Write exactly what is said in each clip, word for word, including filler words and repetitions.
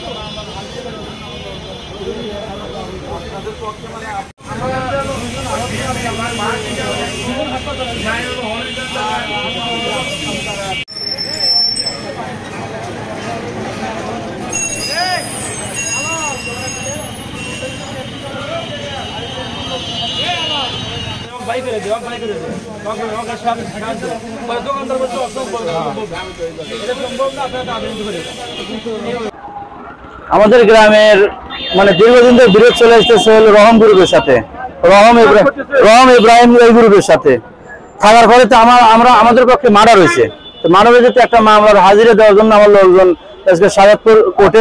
আমাদের গ্রামের মানে দীর্ঘদিন ধরে বিরোধ চলে আসতেছে রহম গ্রুপের সাথে, রহম রহম ইব্রাহিম এই গ্রুপের সাথে থাকার পরে তো আমার আমরা আমাদের পক্ষে মার্ডার হয়েছে। তো মার্ডার হয়েছে তো একটা মামলার হাজিরা দেওয়ার জন্য আমার লোকজন সাজাদপুর কোর্টে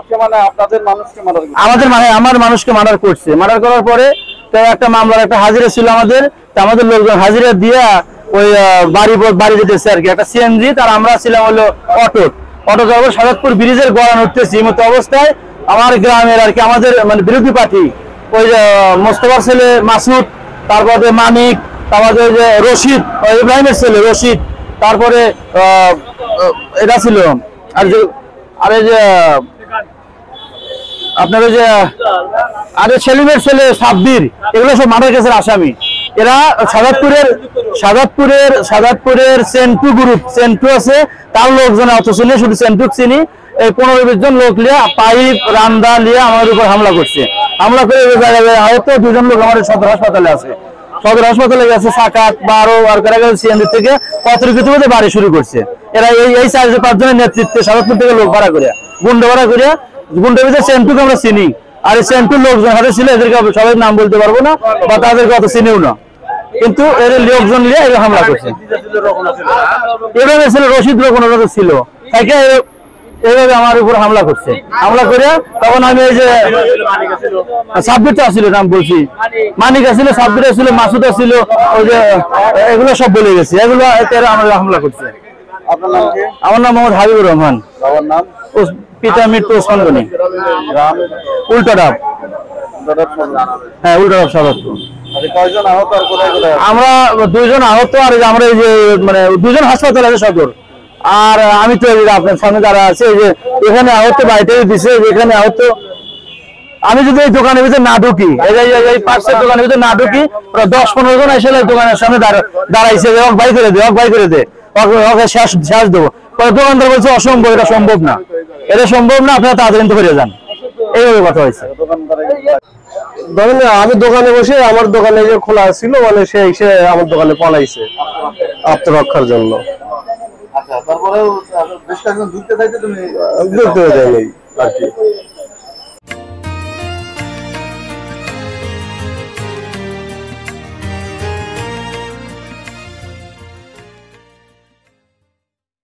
আমাদের মানে আমার মানুষকে মার্ডার করছে। মার্ডার করার পরে তো একটা মামলার একটা হাজিরা ছিল আমাদের, তো আমাদের লোকজন হাজিরা দিয়া ওই বাড়ি বাড়ি যেতেছে আর কি, একটা সিএনজি, তার আমরা ছিলাম হলো অটো অটো যাবো সাজাদপুর ব্রিজের গড়ান উঠতেছি। এই মতো অবস্থায় আমার গ্রামের আর কি আমাদের মানে বিরোধী পার্টি ওই মোস্তফার ছেলে মাসুদ, তারপরে মানিক, তারপরে ওই যে রশিদ ইব্রাহিমের ছেলে রশিদ, তারপরে এটা ছিল আর যে আরে যে আপনার ওই যে আরে সেলিমের ছেলে সাব্বির, এগুলো সব মার্ডার কেসের আসামি। এরা সাজাদপুরের সাজাদপুরের সাজাদপুরের সেন্টু গ্রুপ, সেন্টু আছে তার লোকজন অত চিনি, শুধু সেন্টুক চিনি। এই পনেরো বিশ জন লোক লিয়ে পাইপ রান্দা লিয়ে আমাদের উপর হামলা করছে। হামলা করে হয়তো দুজন লোক আমাদের সদর হাসপাতালে আছে, সদর হাসপাতালে গেছে সাকাত বা আরো আর কারা গেছে সিএনজি থেকে অতিরিক্ত বাড়ি শুরু করছে। এরা এই এই চার পাঁচ জনের নেতৃত্বে সাজাদপুর থেকে লোক ভাড়া করে গুন্ডা ভাড়া করে গুন্ডার ভিতরে সেন্টুকে আমরা চিনি। আর এই সেন্টুর লোকজন হাতে ছিল, এদেরকে সবাই নাম বলতে পারবো না বা তাদেরকে অত চিনিও না, কিন্তু এর লোকজন নিয়ে এরা হামলা করছে। এভাবে ছিল রশিদ রোকন ছিল তাকে এইভাবে আমার উপর হামলা করছে। হামলা করে তখন আমি এই যে সাব্বির ছিল নাম বলছি, মানিক ছিল, সাব্বির ছিল, মাসুদ ছিল, ওই যে এগুলো সব বলে গেছে, এগুলো এরা আমার হামলা করছে। আমার নাম মোহাম্মদ হাবিবুর রহমান, পিতা মৃত্যু ওসমান গনি, উল্টাডাব। হ্যাঁ উল্টাডাব সাজাদপুর। আমরা দুইজন আহত, আর আমরা এই যে মানে দুজন হাসপাতাল আছে সদর, আর আমি তো আপনার সামনে যারা আছে যে এখানে আহত বাড়িতে দিছে, এখানে আহত। আমি যদি এই দোকানের ভিতরে না ঢুকি, এই পার্সের দোকানের ভিতরে না ঢুকি, ওরা দশ পনেরো জন এসে দোকানের সামনে দাঁড়াইছে, বাই করে দে বাই করে দে ওকে শেষ শেষ দেবো। দোকানদার বলছে অসম্ভব, এটা সম্ভব না, এটা সম্ভব না, আপনারা তাড়াতাড়ি করে যান। এইভাবে কথা হয়েছে। ধরেন আমি দোকানে বসে, আমার দোকানে যে খোলা ছিল মানে সে এসে আমার দোকানে পালাইছে আত্মরক্ষার জন্য। আচ্ছা, তারপরে বেশ কয়েকজন ঢুকতে চাইতে তুমি ঢুকতে দেয়নি আর কি।